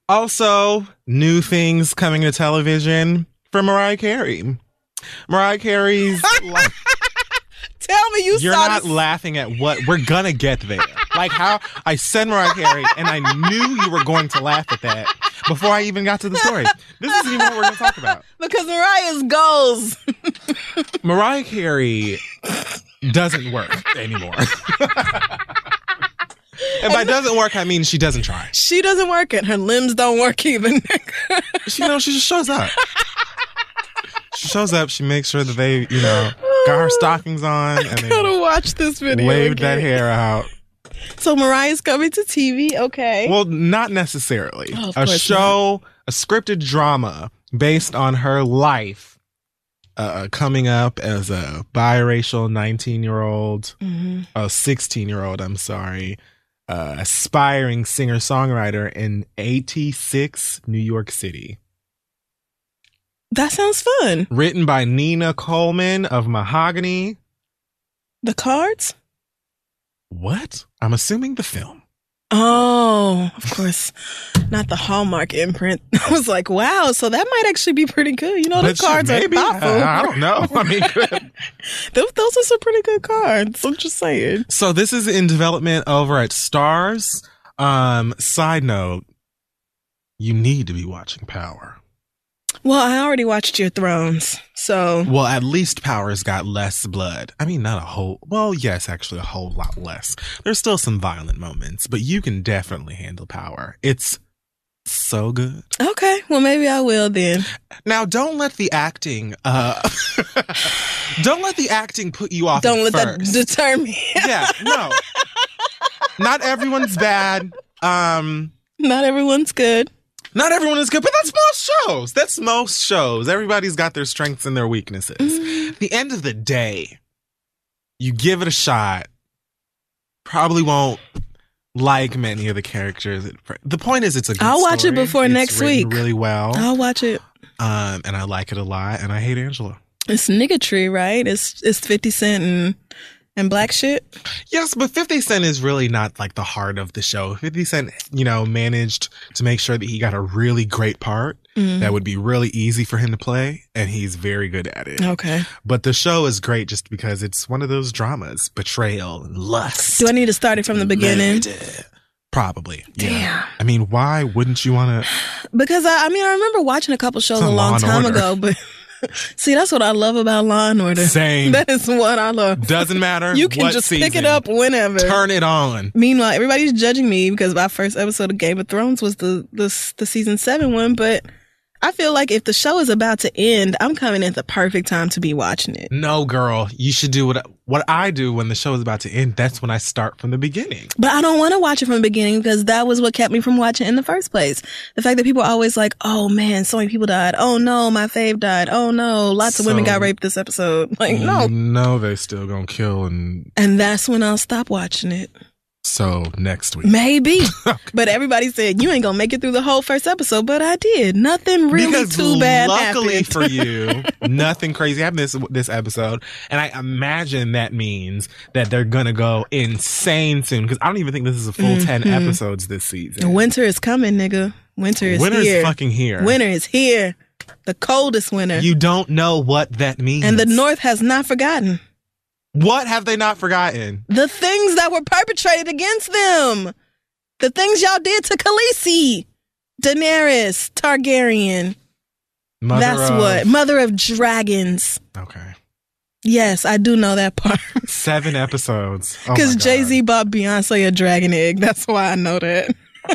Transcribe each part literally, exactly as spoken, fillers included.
Also, new things coming to television from Mariah Carey. Mariah Carey's... like, tell me you You're saw not this. laughing at what... We're gonna get there. Like how I said Mariah Carey, and I knew you were going to laugh at that before I even got to the story. This isn't even what we're going to talk about. Because Mariah's goals. Mariah Carey doesn't work anymore. And by doesn't work, I mean she doesn't try. She doesn't work and her limbs don't work either. She, you know, she just shows up. She shows up, she makes sure that they, you know, got her stockings on. I and they gotta watch this video waved again. that hair out. So Mariah's coming to T V, okay. Well, not necessarily. Oh, of a course show, a scripted drama based on her life uh, coming up as a biracial nineteen-year-old, mm-hmm. a sixteen-year-old, I'm sorry, uh, aspiring singer-songwriter in eighty-six, New York City. That sounds fun. Written by Nina Coleman of Mahogany. The Cards? What? I'm assuming the film. Oh, of course. Not the Hallmark imprint. I was like, wow, so that might actually be pretty good. You know, But the cards shit, are maybe. thoughtful. I, I don't know. I mean, those, those are some pretty good cards. I'm just saying. so this is in development over at Stars. Um, side note, you need to be watching Power. Well, I already watched Your Thrones, so... Well, at least Power's got less blood. I mean, not a whole... Well, yes, actually a whole lot less. There's still some violent moments, but you can definitely handle Power. It's so good. Okay, well, maybe I will then. Now, don't let the acting... Uh, don't let the acting put you off Don't at let first. that deter me. Yeah, no. Not everyone's bad. Um... Not everyone's good. Not everyone is good, but that's most shows. That's most shows. Everybody's got their strengths and their weaknesses. Mm-hmm. At the end of the day, you give it a shot. Probably won't like many of the characters. The point is, it's a good I'll watch story. it before It's next written week. really well. I'll watch it. Um, and I like it a lot, and I hate Angela. It's niggatry, right? It's it's fifty Cent and and black shit. Yes, but fifty Cent is really not like the heart of the show. fifty Cent, you know, managed to make sure that he got a really great part Mm. that would be really easy for him to play, and he's very good at it. Okay. But the show is great just because it's one of those dramas, betrayal and lust. Do I need to start it from the beginning? Murder. Probably. Yeah. Damn. I mean, why wouldn't you want to? Because I, I mean, I remember watching a couple shows It's a a Law long and time Order. ago, but see, that's what I love about Law and Order. Same. That is what I love. Doesn't matter. You can what just pick it season. up whenever. Turn it on. Meanwhile, everybody's judging me because my first episode of Game of Thrones was the the, the season seven one, but I feel like if the show is about to end, I'm coming at the perfect time to be watching it. No, girl. You should do what what I do when the show is about to end. That's when I start from the beginning. But I don't want to watch it from the beginning because that was what kept me from watching in the first place. The fact that people are always like, oh man, so many people died. Oh no, my fave died. Oh no, lots of So- women got raped this episode. Like, no. No, they still gonna kill, and And that's when I'll stop watching it. so next week. Maybe. But everybody said, you ain't gonna make it through the whole first episode. But I did. Nothing really Because too bad luckily happened. for you, nothing crazy happened this this episode, and I imagine that means that they're gonna go insane soon. Because I don't even think this is a full ten Mhm. episodes this season. Winter is coming, nigga. Winter is Winter's here. fucking here. Winter is here. The coldest winter. You don't know what that means. And the North has not forgotten. What have they not forgotten? The things that were perpetrated against them. The things y'all did to Khaleesi. Daenerys Targaryen. Mother That's of- what. Mother of Dragons. Okay. Yes, I do know that part. Seven episodes. Oh my Because God. Jay-Z bought Beyonce a dragon egg. That's why I know that.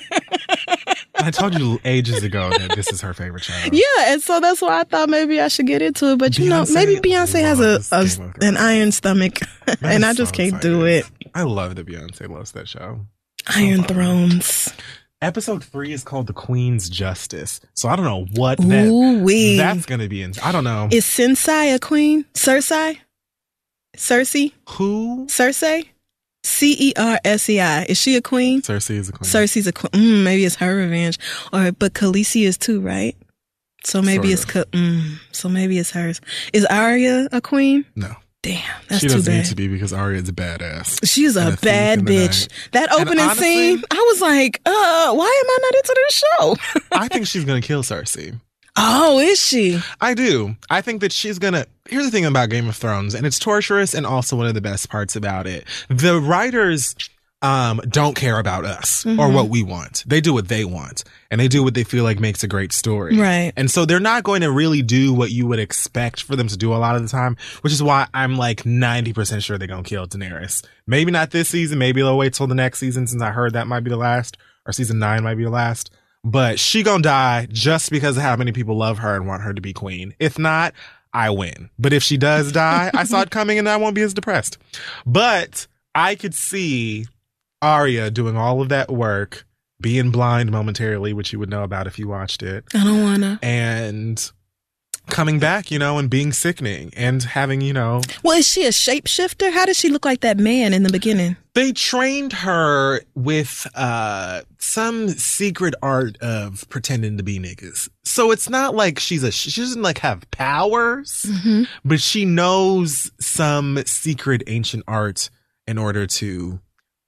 I told you ages ago that this is her favorite show. Yeah, and so that's why I thought maybe I should get into it. But you know, Beyonce maybe Beyonce has a, loves a Game of an Thrones. iron stomach, That and is I just so can't do exciting. it. I love that Beyonce loves that show. Iron fun. Thrones. Episode three is called The Queen's Justice. So I don't know what that Ooh wee. that's gonna be in. I don't know. Is Cersei a queen? Cersei? Cersei? Who? Cersei? C E R S E I. Is she a queen? Cersei is a queen. Cersei's a queen. Mm, maybe it's her revenge. Or but Khaleesi is too, right? So maybe Sort it's Ka- mm, so maybe it's hers. Is Arya a queen? No. Damn, that's she too doesn't bad. need to be because Arya's a badass. She's a, And a thief bad in the bitch. night. That opening honestly- scene, I was like, uh, why am I not into this show? I think she's gonna kill Cersei. Oh, is she? I do. I think that she's gonna. Here's the thing about Game of Thrones, and it's torturous, and also one of the best parts about it. The writers um don't care about us Mm-hmm. or what we want. They do what they want, and they do what they feel like makes a great story. Right. And so they're not going to really do what you would expect for them to do a lot of the time, which is why I'm like ninety percent sure they're gonna kill Daenerys. Maybe not this season. Maybe they'll wait till the next season, since I heard that might be the last, or season nine might be the last. But she gonna die just because of how many people love her and want her to be queen. If not, I win. But if she does die, I saw it coming and I won't be as depressed. But I could see Arya doing all of that work, being blind momentarily, which you would know about if you watched it, I don't wanna. and coming back, you know, and being sickening and having, you know, Well, is she a shapeshifter? How does she look like that man in the beginning? they trained her with uh some secret art of pretending to be niggas. So it's not like she's a she doesn't like have powers, Mm-hmm. but she knows some secret ancient art in order to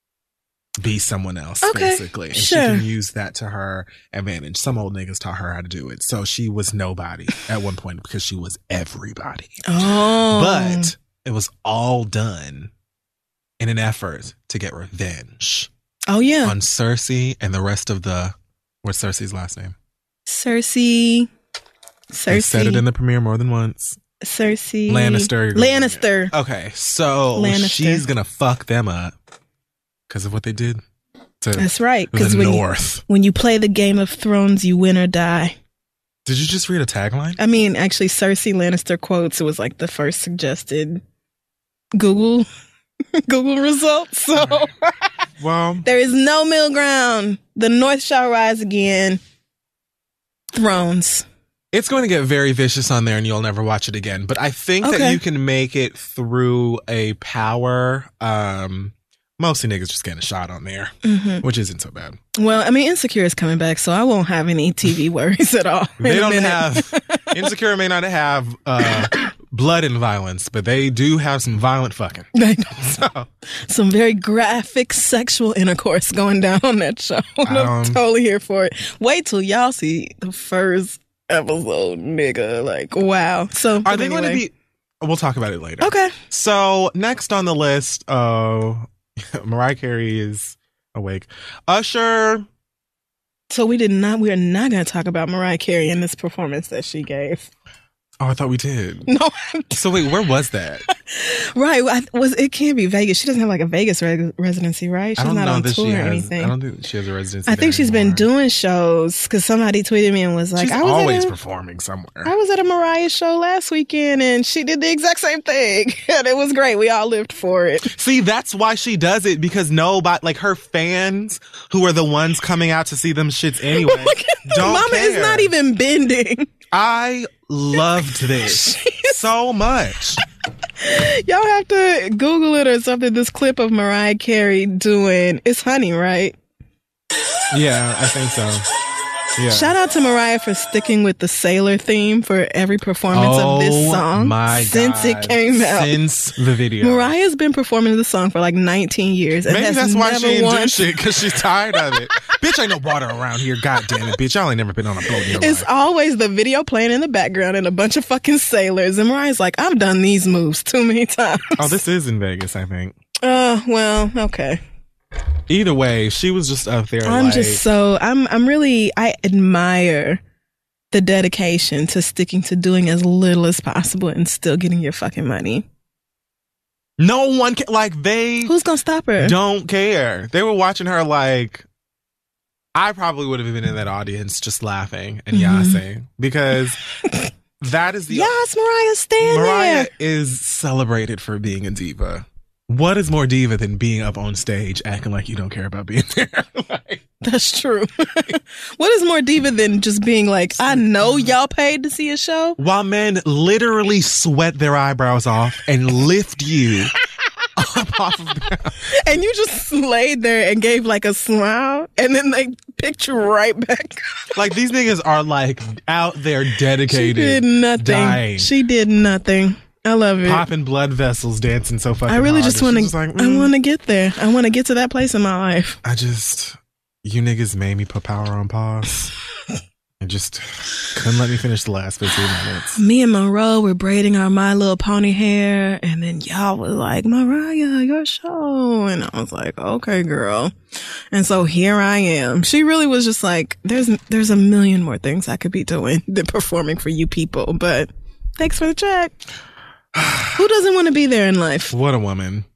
be someone else, Okay, basically. And sure. she can use that to her advantage. Some old niggas taught her how to do it. So she was nobody at one point because she was everybody. Oh. But it was all done in an effort to get revenge Oh, yeah. on Cersei and the rest of the. What's Cersei's last name? Cersei. Cersei. They said it in the premiere more than once. Cersei. Lannister. Lannister. Okay, so Lannister. she's gonna fuck them up because of what they did to That's right. the Because when you, North. when you play the Game of Thrones, you win or die. Did you just read a tagline? I mean, actually, Cersei Lannister quotes. It was like the first suggested Google Google results. So Well, there is no middle ground. The North shall rise again. Thrones. it's going to get very vicious on there and you'll never watch it again. But I think that Okay. you can make it through a power. Um, mostly niggas just getting a shot on there, hmm which isn't so bad. Well, I mean, Insecure is coming back, so I won't have any T V worries at all. in They a don't minute. have Insecure may not have uh, blood and violence, but they do have some violent fucking. They know. So, Some very graphic sexual intercourse going down on that show. I'm Um, totally here for it. Wait till y'all see the first episode, nigga. Like, wow. So, are but they going to anyway. be? We'll talk about it later. Okay. So next on the list, uh, Mariah Carey is awake. Usher. So we did not. We are not going to talk about Mariah Carey in this performance that she gave. Oh, I thought we did. No, So wait, where was that? right? I, was it can't be Vegas? She doesn't have like a Vegas reg- residency, right? I She's don't not know on that tour she or has. anything. I don't think she has a residency. I think there she's been anymore. doing shows because somebody tweeted me and was like, She's "I was always at a, performing somewhere. I was at a Mariah show last weekend and she did the exact same thing, and it was great. We all lived for it." See, that's why she does it, because nobody, like her fans, who are the ones coming out to see them shits anyway, don't Mama care. is not even bending. I loved this so much. Y'all have to Google it or something. This clip of Mariah Carey doing it's Honey, right? Yeah, I think so. Yeah. Shout out to Mariah for sticking with the sailor theme for every performance of this song Oh my since God. it came out. Since the video. Mariah's been performing the song for like nineteen years. And Maybe has that's why she never ain't do once- shit, because she's tired of it. Bitch, ain't no water around here. God damn it, bitch. Y'all ain't never been on a boat in your It's life. always the video playing in the background and a bunch of fucking sailors. And Mariah's like, I've done these moves too many times. Oh, this is in Vegas, I think. Uh, well, okay. Either way, she was just up there. I'm like, just so I'm I'm really I admire the dedication to sticking to doing as little as possible and still getting your fucking money. no one ca- like they Who's gonna stop her? don't care. They were watching her like I probably would have been in that audience just laughing and Mhm. yassing, because that is the Yes, Mariah, stand Mariah there. is celebrated for being a diva. What is more diva than being up on stage acting like you don't care about being there? Like, That's true. What is more diva than just being like, I know y'all paid to see a show? while men literally sweat their eyebrows off and lift you up off of the And you just laid there and gave like a smile and then they picked you right back. like these niggas are like out there She dedicated. did nothing. dying. She did nothing. I love it. Popping blood vessels, dancing so fucking I really hard. just want to. Like, I mm, want to get there. I want to get to that place in my life. I just, you niggas made me put Power on pause. And just couldn't let me finish the last fifteen minutes. Me and Monroe were braiding our My Little Pony hair, and then y'all was like, Mariah, your show. And I was like, okay, girl. And so here I am. She really was just like, there's there's a million more things I could be doing than performing for you people, but thanks for the check. Who doesn't want to be there in life? What a woman.